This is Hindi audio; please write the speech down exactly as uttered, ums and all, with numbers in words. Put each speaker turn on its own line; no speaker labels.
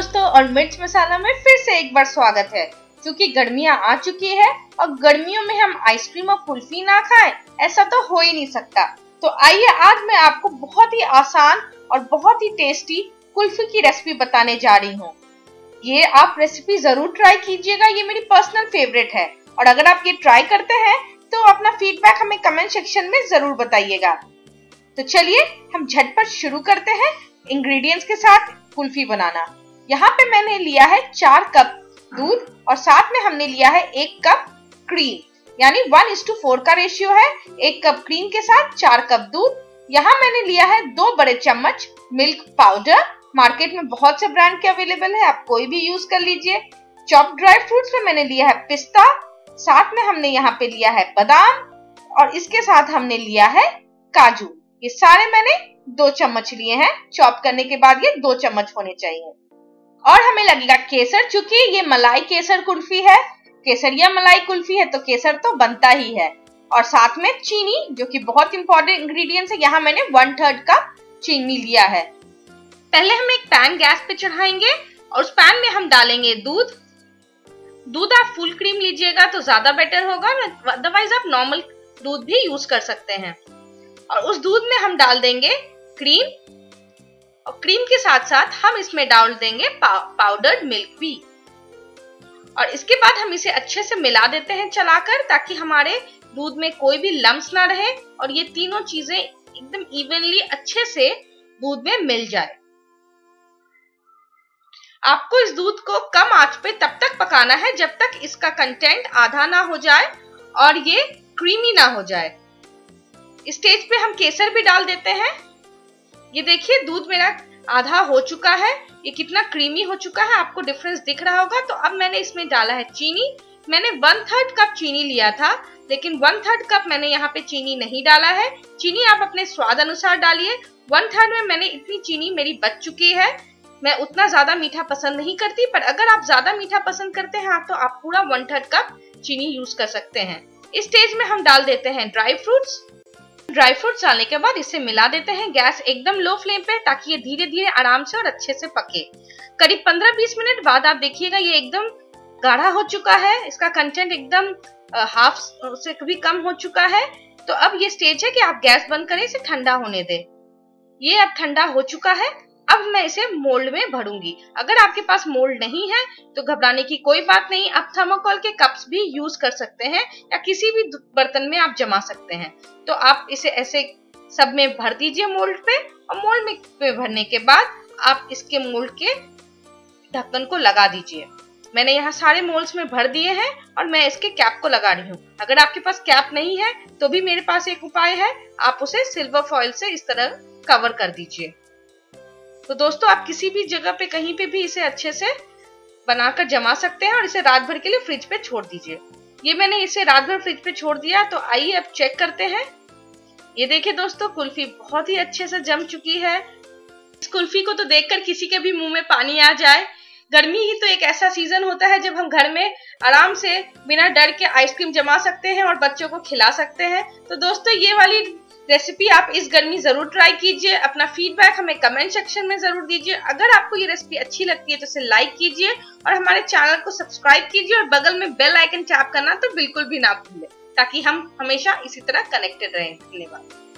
दोस्तों, और मिर्च मसाला में फिर से एक बार स्वागत है। क्योंकि गर्मियां आ चुकी है और गर्मियों में हम आइसक्रीम और कुल्फी ना खाएं, ऐसा तो हो ही नहीं सकता। तो आइए आज मैं आपको बहुत ही आसान और बहुत ही टेस्टी कुल्फी की रेसिपी बताने जा रही हूँ। ये आप रेसिपी जरूर ट्राई कीजिएगा, ये मेरी पर्सनल फेवरेट है। और अगर आप ये ट्राई करते हैं तो अपना फीडबैक हमें कमेंट सेक्शन में जरूर बताइएगा। तो चलिए हम झटपट शुरू करते हैं इंग्रेडिएंट्स के साथ कुल्फी बनाना। यहाँ पे मैंने लिया है चार कप दूध और साथ में हमने लिया है एक कप क्रीम, यानी वन इस टू फोर का रेशियो है। एक कप क्रीम के साथ चार कप दूध। यहाँ मैंने लिया है दो बड़े चम्मच मिल्क पाउडर। मार्केट में बहुत से ब्रांड के अवेलेबल है, आप कोई भी यूज कर लीजिए। चॉप ड्राई फ्रूट्स में मैंने लिया है पिस्ता, साथ में हमने यहाँ पे लिया है बादाम और इसके साथ हमने लिया है काजू। ये सारे मैंने दो चम्मच लिए हैं। चॉप करने के बाद ये दो चम्मच होने चाहिए। और हमें लगेगा केसर, चूंकि ये मलाई केसर कुल्फी है, केसरिया मलाई कुल्फी है, तो केसर तो बनता ही है। और साथ में चीनी, जो कि बहुत इंपॉर्टेंट इंग्रेडिएंट्स है। यहाँ मैंने वन थर्ड कप चीनी लिया है। पहले हम एक पैन गैस पे चढ़ाएंगे और उस पैन में हम डालेंगे दूध। दूध आप फुल क्रीम लीजिएगा तो ज्यादा बेटर होगा, अदरवाइज आप नॉर्मल दूध भी यूज कर सकते हैं। और उस दूध में हम डाल देंगे क्रीम और क्रीम के साथ साथ हम इसमें डाल देंगे पाउडर्ड मिल्क भी। और इसके बाद हम इसे अच्छे से मिला देते हैं चलाकर, ताकि हमारे दूध में कोई भी लम्स ना रहे और ये तीनों चीजें एकदम इवनली अच्छे से दूध में मिल जाए। आपको इस दूध को कम आंच पे तब तक पकाना है जब तक इसका कंटेंट आधा ना हो जाए और ये क्रीमी ना हो जाए। स्टेज पे हम केसर भी डाल देते हैं। ये देखिए दूध मेरा आधा हो चुका है, ये कितना क्रीमी हो चुका है, आपको डिफरेंस दिख रहा होगा। तो अब मैंने इसमें डाला है चीनी। मैंने वन थर्ड कप चीनी लिया था, लेकिन वन थर्ड कप मैंने यहाँ पे चीनी नहीं डाला है। चीनी आप अपने स्वाद अनुसार डालिए। वन थर्ड में मैंने इतनी चीनी मेरी बच चुकी है। मैं उतना ज्यादा मीठा पसंद नहीं करती, पर अगर आप ज्यादा मीठा पसंद करते हैं तो आप पूरा वन थर्ड कप चीनी यूज कर सकते हैं। इस स्टेज में हम डाल देते हैं ड्राई फ्रूट्स। ड्राई फ्रूट्स डालने के बाद इसे मिला देते हैं। गैस एकदम लो फ्लेम पे, ताकि ये धीरे धीरे आराम से और अच्छे से पके। करीब पंद्रह बीस मिनट बाद आप देखिएगा ये एकदम गाढ़ा हो चुका है, इसका कंटेंट एकदम हाफ से भी कम हो चुका है। तो अब ये स्टेज है कि आप गैस बंद करें, इसे ठंडा होने दें। ये अब ठंडा हो चुका है। अब मैं इसे मोल्ड में भरूंगी। अगर आपके पास मोल्ड नहीं है तो घबराने की कोई बात नहीं, आप थर्मोकोल के कप्स भी यूज कर सकते हैं या किसी भी बर्तन में आप जमा सकते हैं। तो आप इसे ऐसे सब में भर दीजिए मोल्ड पे। और मोल्ड में पे भरने के बाद आप इसके मोल्ड के ढक्कन को लगा दीजिए। मैंने यहाँ सारे मोल्ड्स में भर दिए हैं और मैं इसके कैप को लगा रही हूँ। अगर आपके पास कैप नहीं है तो भी मेरे पास एक उपाय है, आप उसे सिल्वर फॉइल से इस तरह कवर कर दीजिए। तो दोस्तों, आप किसी भी जगह पे कहीं पे भी इसे अच्छे से बनाकर जमा सकते हैं और इसे रात भर के लिए फ्रिज पे छोड़ दीजिए। ये मैंने इसे रात भर फ्रिज पे छोड़ दिया। तो आइए अब चेक करते हैं। ये देखिए दोस्तों, कुल्फी बहुत ही अच्छे से जम चुकी है। इस कुल्फी को तो देखकर किसी के भी मुंह में पानी आ जाए। गर्मी ही तो एक ऐसा सीजन होता है जब हम घर में आराम से बिना डर के आइसक्रीम जमा सकते हैं और बच्चों को खिला सकते हैं। तो दोस्तों, ये वाली रेसिपी आप इस गर्मी जरूर ट्राई कीजिए। अपना फीडबैक हमें कमेंट सेक्शन में जरूर दीजिए। अगर आपको ये रेसिपी अच्छी लगती है तो इसे लाइक कीजिए और हमारे चैनल को सब्सक्राइब कीजिए और बगल में बेल आइकन टैप करना तो बिल्कुल भी ना भूलें, ताकि हम हमेशा इसी तरह कनेक्टेड रहें। धन्यवाद।